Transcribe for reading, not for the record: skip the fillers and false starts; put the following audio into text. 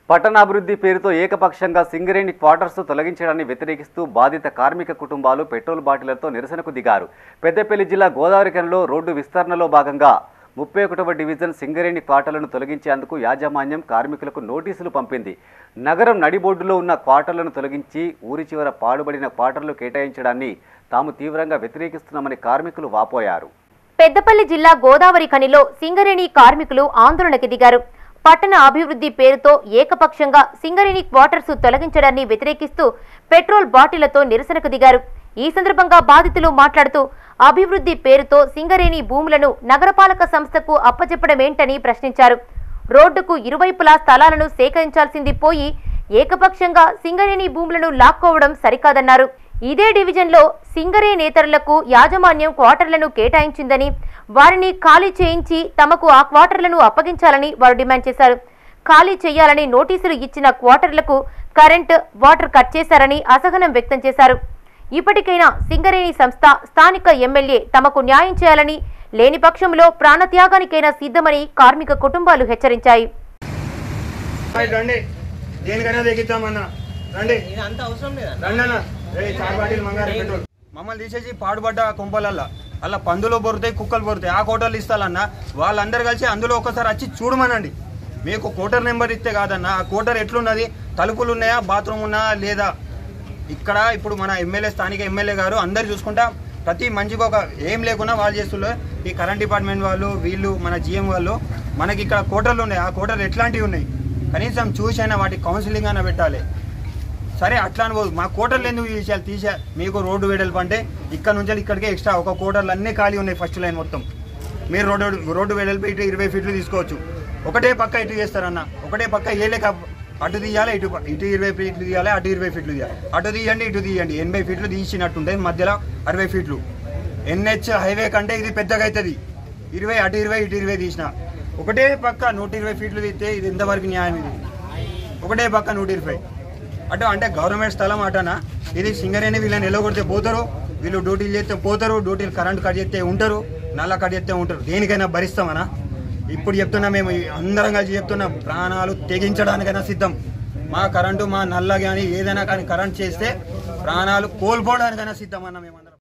పట్టణాభివృద్ధి పేరుతో ఏకపక్షంగా సింగరేణి క్వార్టర్స్ తొలగించడాన్ని వ్యతిరేకిస్తూ బాధిత కార్మిక కుటుంబాలు పెట్రోల్ బాటిళ్లతో నిరసనకు దిగారు. పెద్దపల్లి జిల్లా గోదావరిఖనిలో రోడ్డు విస్తరణలో భాగంగా 31వ డివిజన్ సింగరేణి క్వార్టర్లను తొలగించేందుకు యాజమాన్యం కార్మికులకు నోటీసులు పంపింది. నగరం నడిబొడ్డులో ఉన్న క్వార్టర్లను తొలగించి ఊరి చివర పాడుబడిన క్వార్టర్లు కేటాయించడాన్ని తాము తీవ్రంగా వ్యతిరేకిస్తున్నామని కార్మికులు వాపోయారు. పెద్దపల్లి జిల్లా గోదావరిఖనిలో సింగరేణి కార్మికులు ఆందోళనకు దిగారు. పట్టణ అభివృద్ధి పేరుతో ఏకపక్షంగా సింగరేణి క్వార్టర్స్ తొలగించడాన్ని వ్యతిరేకిస్తూ పెట్రోల్ బాటిళ్లతో నిరసనకు దిగారు. ఈ సందర్భంగా బాధితులు మాట్లాడుతూ అభివృద్ధి పేరుతో సింగరేణి భూములను నగరపాలక సంస్థకు అప్పచెప్పడమేంటని ప్రశ్నించారు. రోడ్డుకు ఇరువైపులా స్థలాలను సేకరించాల్సింది పోయి ఏకపక్షంగా సింగరేణి భూములను లాక్కోవడం సరికాదన్నారు. ఇదే డివిజన్లో సింగరేణేతరులకు యాజమాన్యం క్వార్టర్లను కేటాయించిందని, వారిని ఖాళీ చేయించి తమకు ఆ క్వార్టర్లను అప్పగించాలని వారు డిమాండ్ చేశారు. ఖాళీ చేయాలని నోటీసులు ఇచ్చిన క్వార్టర్లకు కరెంటు, వాటర్ కట్ చేశారని అసహనం వ్యక్తం చేశారు. ఇప్పటికైనా సింగరేణి సంస్థ, స్థానిక ఎమ్మెల్యే తమకు న్యాయం చేయాలని, లేని పక్షంలో ప్రాణత్యాగానికైనా సిద్ధమని కార్మిక కుటుంబాలు హెచ్చరించాయి. మమ్మల్ని తీసేసి పాడుబడ్డ కొంపలల్లా అలా పందులు బొరుతాయి, కుక్కలు బొరుతాయి. ఆ కోటర్లు ఇస్తాలన్నా వాళ్ళందరూ కలిసి అందులో ఒకసారి వచ్చి చూడమనండి. మీకు కోటర్ నెంబర్ ఇస్తే కాదన్నా ఆ కోటర్ ఎట్లున్నది, తలుపులు ఉన్నాయా, బాత్రూమ్ ఉన్నాయా లేదా. ఇక్కడ ఇప్పుడు మన ఎమ్మెల్యే, స్థానిక ఎమ్మెల్యే గారు అందరు చూసుకుంటా ప్రతి మంచిగా ఒక ఏం లేకున్నా వాళ్ళు చేస్తున్నారు. ఈ కరెంట్ డిపార్ట్మెంట్ వాళ్ళు, వీళ్ళు మన జిఎం వాళ్ళు మనకి ఇక్కడ కోటర్లు ఉన్నాయి. ఆ కోటర్లు ఎట్లాంటివి ఉన్నాయి కనీసం చూసైనా వాటి కౌన్సిలింగ్ అయినా పెట్టాలి. సరే అట్లా అనుకోదు, మా కోటర్లు ఎందుకు తీసా. మీకు రోడ్డు వెడల్పు అంటే ఇక్కడ నుంచి ఇక్కడికే ఎక్స్ట్రా ఒక కోటర్లు అన్నీ ఖాళీ ఉన్నాయి. ఫస్ట్ లైన్ మొత్తం మీరు రోడ్డు వెడల్పు ఇటు 20 ఫీట్లు తీసుకోవచ్చు. ఒకటే పక్క ఇటు చేస్తారన్న, ఒకటే పక్క ఏలేక అటు తీయాలి, ఇటు 20 ఫీట్లు తీయాలి, అటు 20 ఫీట్లు తీయాలి. అటు తీయండి, ఇటు తీయండి. 80 ఫీట్లు తీసినట్టుంటే మధ్యలో 60 ఫీట్లు. NH హైవే కంటే ఇది పెద్దగా అవుతుంది. 20 అటు 20 ఇటు 20 తీసిన ఒకటే పక్క 120 ఫీట్లు తీస్తే ఇది ఎంతవరకు న్యాయం? ఇది ఒకటే పక్క 120 అటు అంటే గవర్నమెంట్ స్థలం అటనా ఇది. సింగరేణి వీళ్ళని ఎలగొడితే పోతారు, వీళ్ళు డ్యూటీలు చేస్తే పోతారు, డ్యూటీలు కరెంట్ కట్ చేస్తే ఉంటారు, నల్ల కట్ చేస్తే ఉంటారు. దేనికైనా భరిస్తామనా? ఇప్పుడు చెప్తున్నా, మేము అందరం కలిసి చెప్తున్నా, ప్రాణాలు తెగించడానికైనా సిద్ధం. మా కరెంటు, మా నల్ల కానీ ఏదైనా కానీ కరెంట్ చేస్తే ప్రాణాలు కోల్పోవడానికైనా సిద్ధం అన్న మేమందరం.